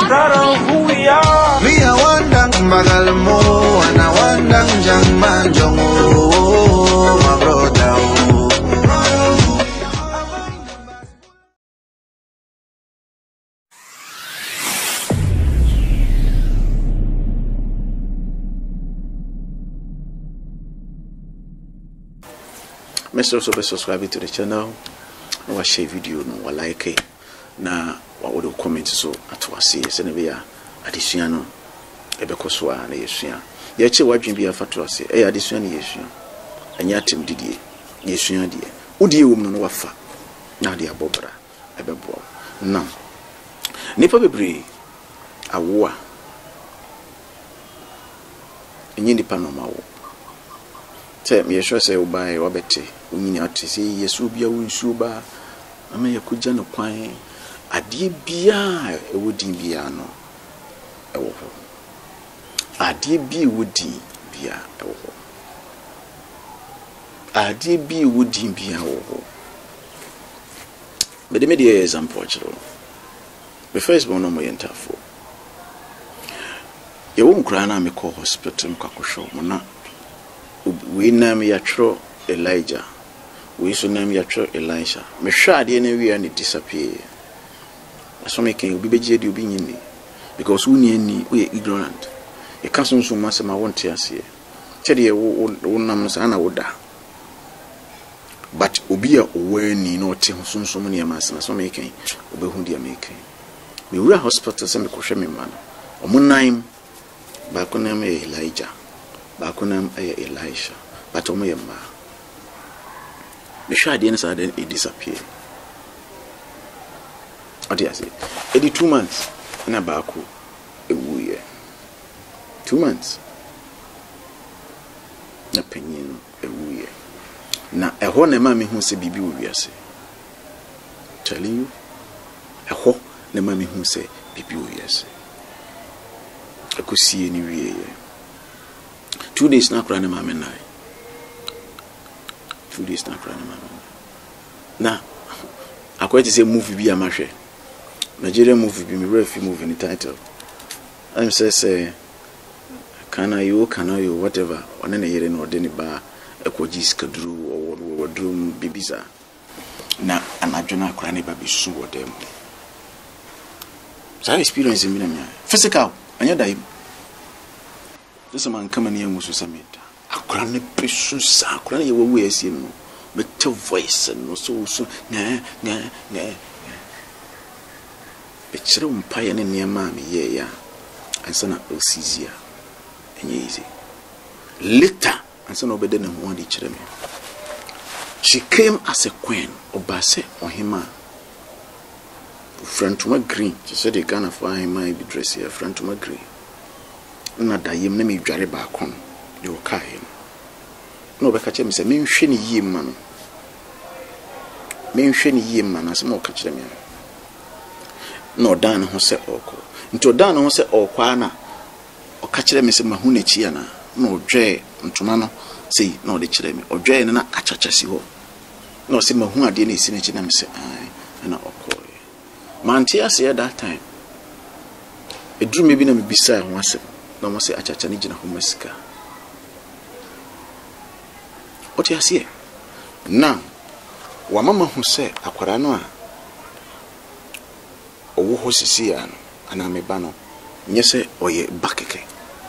proud of who we are. Me a wandang magalmo, and I wandang jangman jongo, my brother. Mr. Also be subscribe to the channel. No share video, no like it. Na what would comment so at was see senebia adesua no ebekoso a na yesua ye che wadwen bia fato ase e adesua na yesua anya atem didie yesua die udie wom no wafa na de abobra ebebo na nipa bebre awo enyi nipa no mawo te me yesua se ubae wabete unyini atese yesu bia wonsu ba ama yakugya no kwan adie bia ewodin bia no ewo ho adie bi wodin bia ewo ho adie bi wodin bia ewo ho me de example chiro be first born no mo yentafo ye wo nkura na me call hospital mkakosho mo na we na me yatro Elijah we so na me yatro Elisha me hwa ade na wi ani disappear. So making obi beje de obi nyini because woni ani we ignorant e ka so nso masema wonte ase chede wonam so ana woda but obi a owani no te ho so nso ne masema so making obehu dia making me wura hospital se me kohwe me ma no omunan ba ko na me Elijah ba ko na Elisha but omo ye ma me hwa de ne sa de disappear. Odiase edi 2 months na baako ewuye 2 months na penyin ewuye na eho na ma me hu se bibi wo wiase telling you eho na ma me hu se bibi wo wiase akosie ni wiye 2 days na kra na ma me nai 2 days na kra na ma me na akwati se movie bi amahwe Nigerian movie be me refi movie in the title. I'm say can you whatever on any year no deni ba ekwoji skadru or wardroom bibisa na anadwena akra ne ba bisu wodem. So experience me na physical anya dai. This man come near musu samita. Akra ne pesu sa akra ne yewo esi no better voice no so na Echire umpaye ne niema me ye ya ansa na osizia enye easy later ansa na obede ne ho de chire me. She came as a queen obase ohima frantuma green. She said the Ghana for hima be dress here frantuma green na dayem na me dware ba kon de o kai no be ka che me se me nhwe ne yie ma no me nhwe ne yie ma na se mo ka chire me no dan ho se oko nto dan ho se okwa na o ka kire me se mahu na chi ana no dwe ntoma no sei no de kire me odwe ne na achacha si ho no se mahu ade na esi na chi na me se ai na oko manti ase that time edru me bi na me bisa ho ase na mo se achacha ni gina ho masika oti ase na wa mama ho se akwara no a owo ho sisi ya no ana me ba no nyese oye bakeke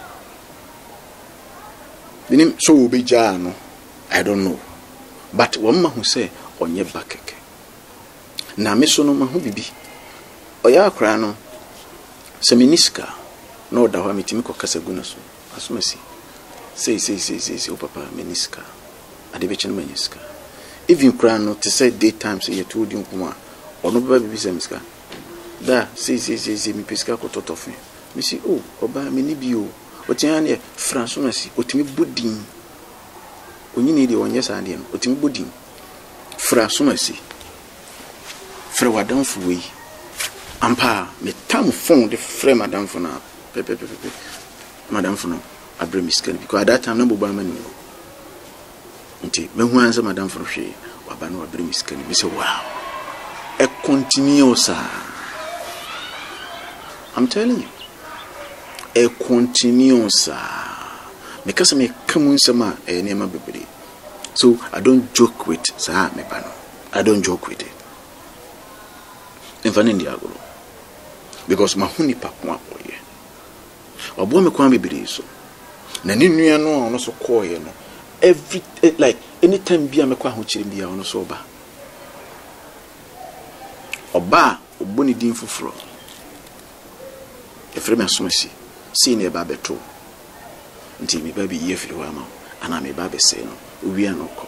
binim so obi ja no I don't know but wamma hu se onye bakeke na me so no ma hu bibi oya akra no se miniska no da ho metimi ko kasa guna so asumasi sei o papa miniska ade be chen miniska even kra no to say daytime say you told you kuma ono ba bibi se miska da sei mi pesca ko totofe mi si oh oba mi ni bio o tian ne fransumasi otimi bodin onyini de onye sa ade otimi bodin fransumasi fra wadan fuwe ampa me tam phone de fra madam for na pepe madam for no abre miskan because at that time na boba mani nti me hu ansa madam for hwe waba no abre miskan mi say wow e continue sa I'm telling you. A continuous because me come sama e nema bebere. So I don't joke with sa me bano. I don't joke with it. In fact, agro. Because mahuni pa kwa oye. Obo me kwa bebere so. Na ni nua no ono so koye no. Every like anytime bia me kwa ho chiri bia ono so oba. Oba oboni din fufuro. Efre me asomasi. See ne ba beto. Nti me ba bi yefiri wa ma. Ana me ba be se no. Owi anoko.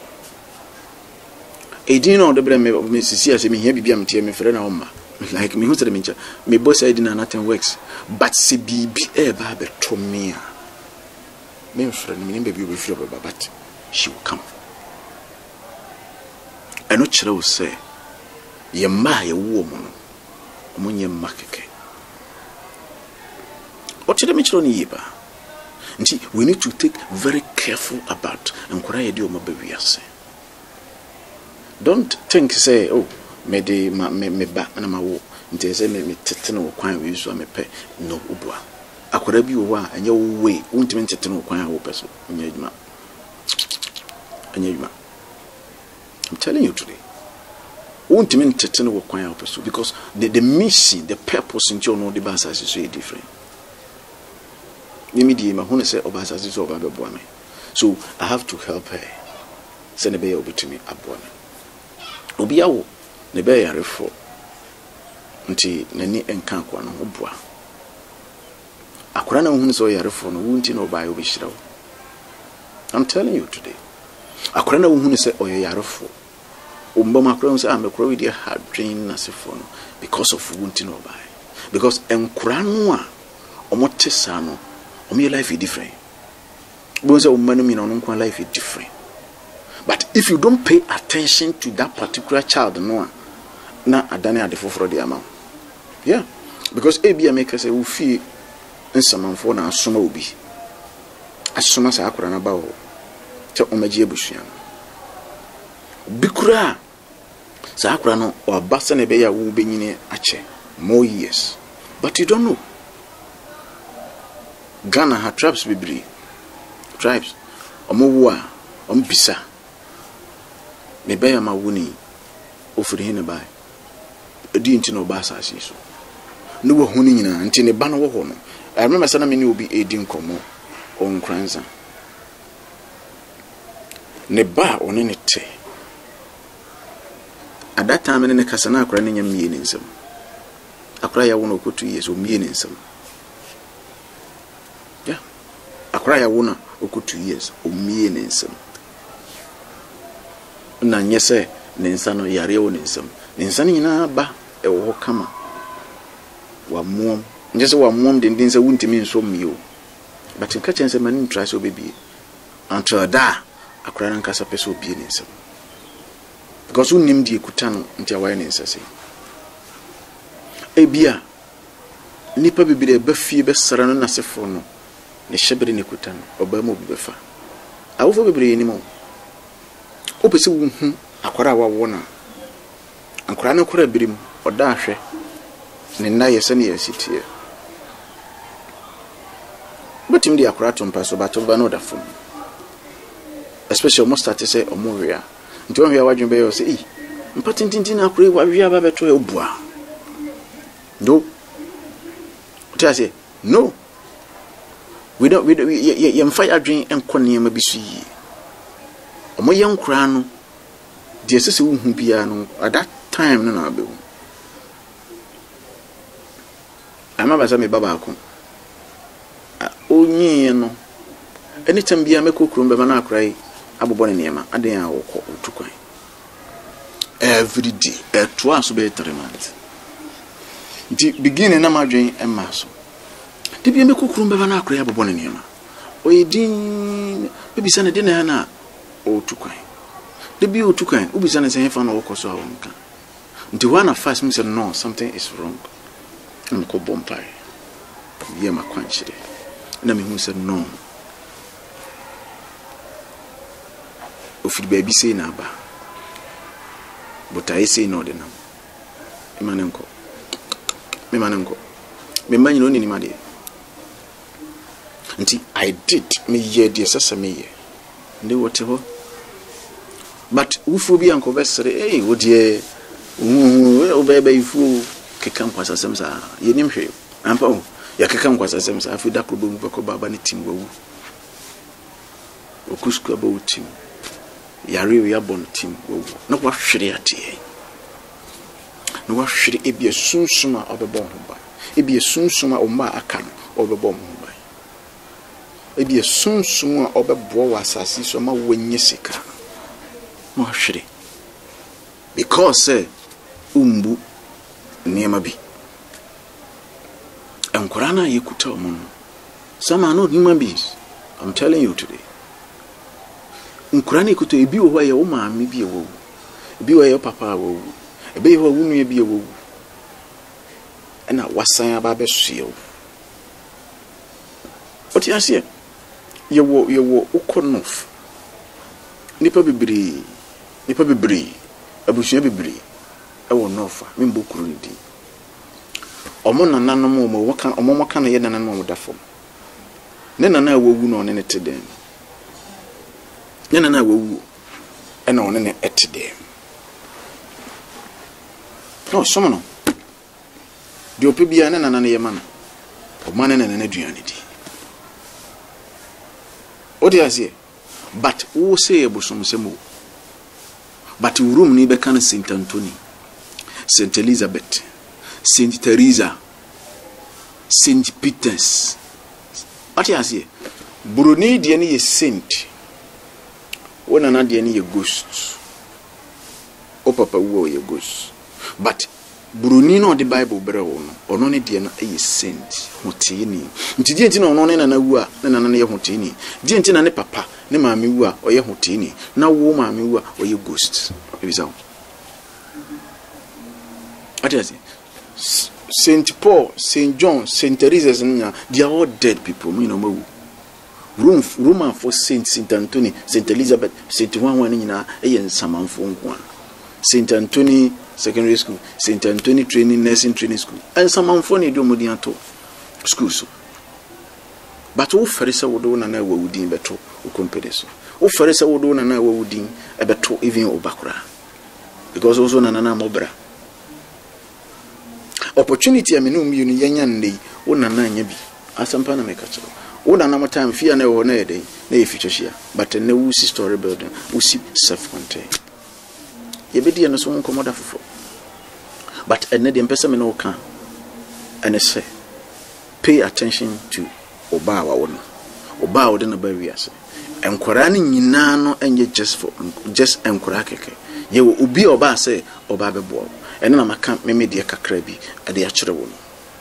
Edin no de bre me sisi ase me hia bibia mtie me frɛ na oma. Like me hu se de me ncha. Me boss edin na nothing works. But se bibi e ba beto me a. Me frɛ no me baby obi frɛ ba but she will come. Eno kyerɛ wo se ye ma ye wo mo no. Omo nye makeke. We need to take very careful about and don't think say oh me ba na ma wo nti say me tete no kwan we so me pe no ubua akwara bi wo a enye wo we untimi tete no kwan a wo pe so enye adwuma I'm telling you today untimi tete no kwan a wo pe so because the mission the purpose in your no the basa is so different. So I have to help her. Send a bay over to me abone. Obiawo, the bay are for until Nani and Kankwan Ubwa. Akrana who so yare for no wounting or by Obishro. I'm telling you today. Akrana who say or yare for Umbama crowns am a crow dear hard drain as a phone because of wounting or by. Because Enkranwa or Motesano. Your life is different. Life is different. But if you don't pay attention to that particular child, no, na adane at the forefront of the amount. Yeah, because ABA makers say we feel in some for na summa will be as soon as I could about to Omaji Bushian. Bikura Sakrano or Basanebea will be in Ache more years, but you don't know. Ghana had tribes bibri tribes omowa ombisa me baya ma woni ofiri hene bai edi nti no ba asase so no wo huni nyina nti ne ba no wo ho no I remember sana me ni obi edi nkomo on kranza ne ba oni ne te at that time ne kasana akra ne nyam mie ne nsam akra ya wo no kotu yeso mie ne nsam. Akra ya wona oku 2 years o mie ne nsam na nyese ne nsa no yare wo ne nsam ne nsa ni na ba e wo kama wa muom nyese wa muom den se wuntimi nso mio but nka chense mani try so baby until da akra na nkasa pese obi ne nsam because unim di ekuta no ntia wa ne nsa sei ebia nipa bibire ba fie be sara no na sefo no ne shebere ne kutan obama obi befa awofo bebre ni mo opese wu hu akwara wa wona akwara na kwara birim oda ahwe ne na yese ne yesitie betim di akwara to mpa so ba to ba no da fom especially most start say omowia nti onwia wadwen be yo say mpa tintintin akwara wa wia ba beto e obua do tell say no. We fire dream and Konia Mabisi. A more young crown, dear sister who piano at that time. No, I remember some Babacum. Oh, no. Anytime be a make cook room, Bavana cry, Abu Bonema, and then I will call to cry. Every day, at twice better months. Beginning a dream and muscle. Debi me kukurumba bana akra ya bobone niema oyedin bibisa ne de na na otukwan debi otukwan ubisa ne sen fa na okoso a wonka nti one first me said no something is wrong nko bompai ye makwanchire na me hu said no ofiri baby say na ba but I say no de na me manenko me man no ni made nti I did me ye de sesa me ye ndi wote ho but ufu bi anko besere wo de wo bebe ifu keka nkwasa semsa ye nim hwe ampa o ya keka nkwasa semsa afi da krobo mu bako baba ne tim wawu okusku aba utim yare ya bon tim wawu na kwa hwere ate na wa hwere ebie sunsuma obebo ho ba ebie sunsuma o ma aka obebo ho ba ebie sunsuma obebo wa asasi so ma wonye sika na wa hwere because umbu niema bi enkorana yekuta omo some are not human beings. I'm telling you today. Nkurani yekuta ebi wo ye wo maami bi ewo ebi wo ye papa wo ebi wo wunu ye bi ewo na wasan aba be suo oti asie ye wo ukonof nipa bibiri abusua bibiri ewo nofa membo kuru ndi omo nananom omo waka na ye nananom omo dafom ne nana awu no ne teden ne nana awu ena one ne etedem no somo no di opebia ne nana ne ye mana o mana ne nana duane di odi asie but wo say ebosom semo but room ni be kan Saint Anthony, Saint Elizabeth, Saint Teresa, Saint Peter's. What you say? Bruni de ni ye saint. Wona na de ni ye ghost. O papa wo ye ghost. But Bruni no the Bible bere wo no. Ono ne de na ye saint. Hotini. Nti de nti na ono ne na wu a na na ye hotini. De nti na ne papa ne maami wu a oye hotini. Na wo maami wu a oye ghost. Ebisa. What you say? Saint Paul, Saint John, Saint Teresa, they are all dead people. You know, Roman for Saint Anthony, Saint Elizabeth, Saint Juan, and Saman Saint Anthony Secondary School, Saint Anthony Nursing Training School, and Saman Foni do Modianto schools. But all Farisa would own and I would deem better, or competition. All Farisa would own and I would deem a better, even Obakura. Because also Nana Mobra. Opportunity amenu uni yanyande wona na nya bi asampa na meka chiro wona na time fear na wo na ede na e future share but na wo si story building wo si self contained ye be die no so nkomoda fofo but ene de mpesa me no ka ene say pay attention to oba wa wono oba wo de na ba wiase enkwara ni nyina no enye just enkwara keke ye wo obi oba say oba bebo ene na maka meme de kakra bi ade a kire wo no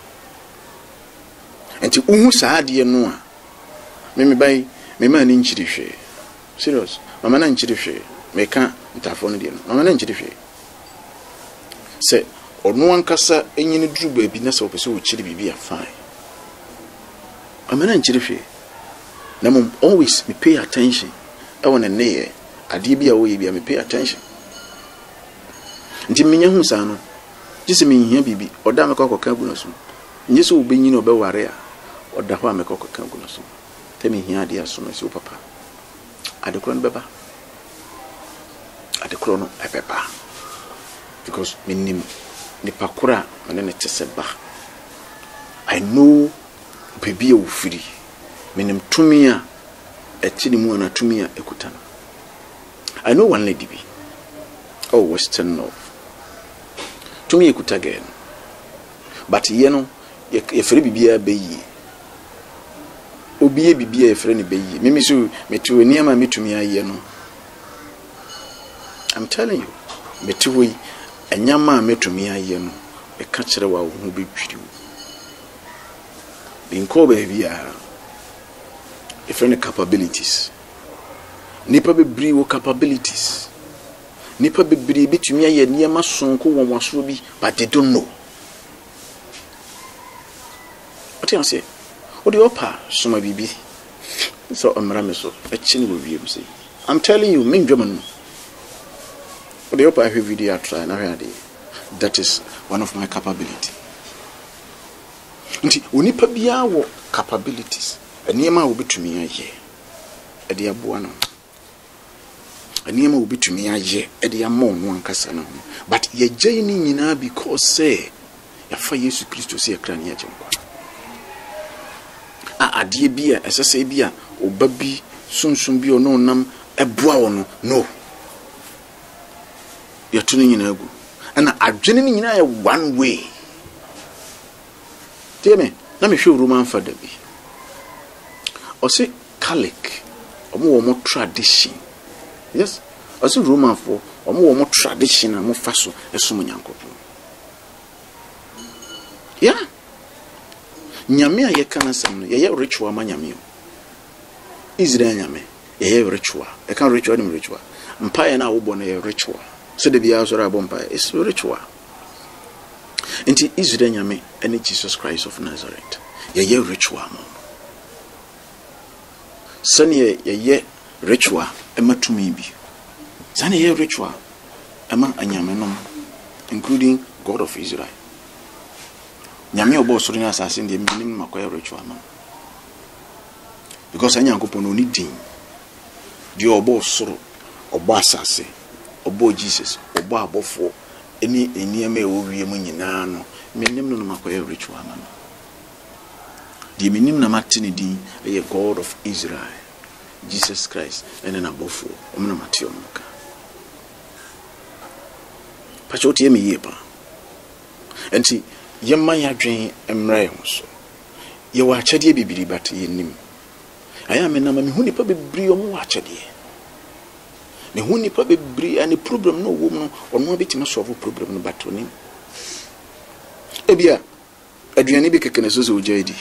enti uhu saa de no a meme bai meme ani nchiri hwe serious mama na nchiri hwe meka ntafo no de no mama na nchiri hwe se onu ankasa enyini duru ba bi na se opese wo kire bibi a fine mama na nchiri hwe na mom always me pay attention e wona ne ade bi a wo ye bi me pay attention nti menya hu saa no gise me hia bibi oda me kokoka gu no so nyi so obenyi no obeware a oda ho me kokoka gu no so te me hia ade aso no so papa ade kro no beba ade kro no ebeba because minim ni pakura me ne teseba I know baby o firi minim tumia etini mu na tumia ekutana I know one lady bi oh Western North to me ekuta again but ye no ye fere bibia beyi obiye bibia ye fere ne beyi mimi so metu niama metumi aye no I'm telling you metu wi anyama metumi aye no e ka kire wa wo hu betwiri binko ba bia e fere ne capabilities nipa be bri wo capabilities nipa bebiri bitumi aye niema sonko wonwaso bi but they don't know what you say what the opa soma bibi so amra me so echini wo wiem say I'm telling you min dwama no what the opa have video try na hwade that is one of my capability nti onipa bia wo capabilities enema wo betumi aye ede aboa no enema wo betumi aye ede amon no ankasa no but ye gye ni nyina because say ya fa Yesu Kristo se yakra ne agye nkwa ade bia esese bia obabi sunsun bi ono nam eboa wo no ya tunu nyina agu ana adwene ni nyina ya one way teme na me hwe Roman father bi o se Catholic omo wo tradition yes o se Roman for omo wo tradition na mo fa so esom nyankopon yeah nyame a ye kana sam no ye ritual ma nyame Israel nyame ye ritual e kan ritual ni ritual mpaye na wo bo na ye ritual so de bia so ra bo mpaye is ritual Inti Israel nyame and Jesus Christ of Nazareth. Ye ritual mo. Sani ye ritual ema tumi bi. Sani ye ritual ema anyame nom including God of Israel. Nyame obo soro ni asase ndi minim makoye ritual mo. Because anyankopon oni din. Di obo soro, obo asase, obo Jesus, obo abofo eni enieme owie mu nyina no menim no makoye ritual ma no di menim na matini din ye God of Israel Jesus Christ ene na bofo omna matio muka pachoti ye meyepa enti yemma yadwen emra ye so ye wa achade bibiri bat ye nim aya me na me hu nipa bibiri omo wa achade me hu nipa bebri ani problem no wo no ono betima solve problem no batoni ebia aduane bi keke na so so ojaidi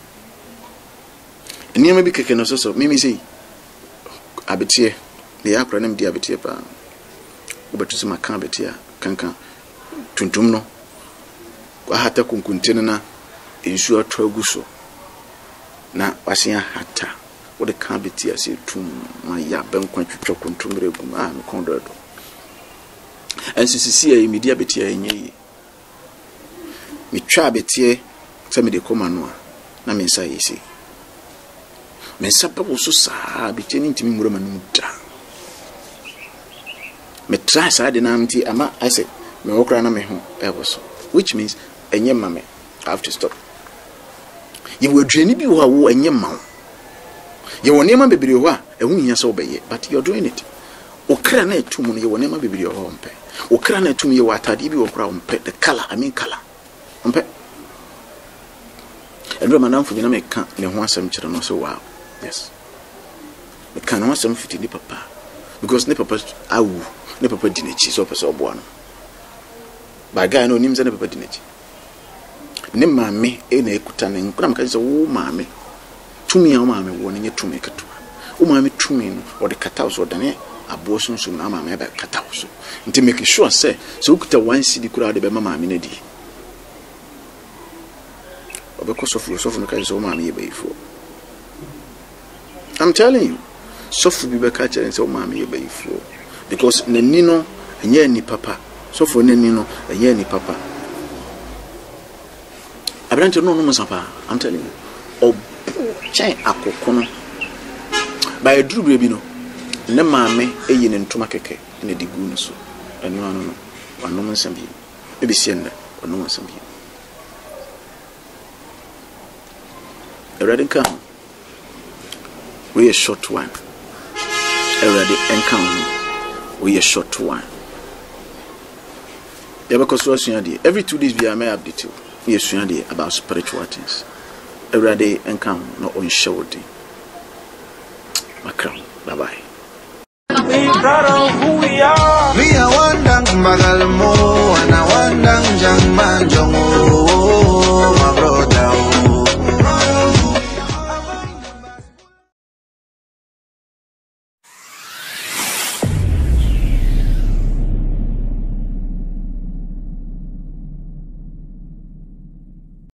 enima bi keke na so so mimi sei abetie le yakra nam di abetie pa obetusi maka abetie kankan tuntum no kwa hata kunkuntene na ensu atwa guso na wasia hata what the cavity as to my yaben quantity contumbre me condodo and sisi e media betia enye me twa betie se me de komano na me nsa yesi me nsa pa so sa betie ni ntimi mura manu da me try sa de na mti ama I say me wokra na me ho so which means enye mame I have to stop you were dreaming bi wo enye ma ye wonema bebiri ho a ehu nya so obeye but you're doing it okra na etum no ye wonema bebiri ho mpe okra na etum ye watade bi okra mpe the color I mean color mpe endo manamfo bi na me ka ne ho asem kire no so wow yes me kan ho asem fiti ni papa because ne papa awu ne papa dinechi so pese obo no ba guy no nim se ne papa dinechi ne maame e na ekuta ne nkura mka se wo maame tumi a maame wo ne tumi kato o maame tumi no o de kata so dane abo sunsun na maame ba kata so nti make sure say so ukuta one cd kura de be maame na di obeko sofu no ka se o maame ye bayifo I'm telling you sofu bi be ka chere se o maame ye bayifo because nani no enye ni papa sofu nani no enye ni papa Abrante no musapa I'm telling you o chain akokono ba eduru brebi no ne maame eyi ne ntoma keke ne digu no so eno ano no wano nsam bi e bi sie nda wano nsam bi Erade kan we a short one Erade enkan we a short one Eba construction dey every 2 days we are may update you we are about spiritual things Erade enkan no on showdi Macron bye bye Be proud of who we are. Me a wandang magalmo, and a wandang jang man jongo.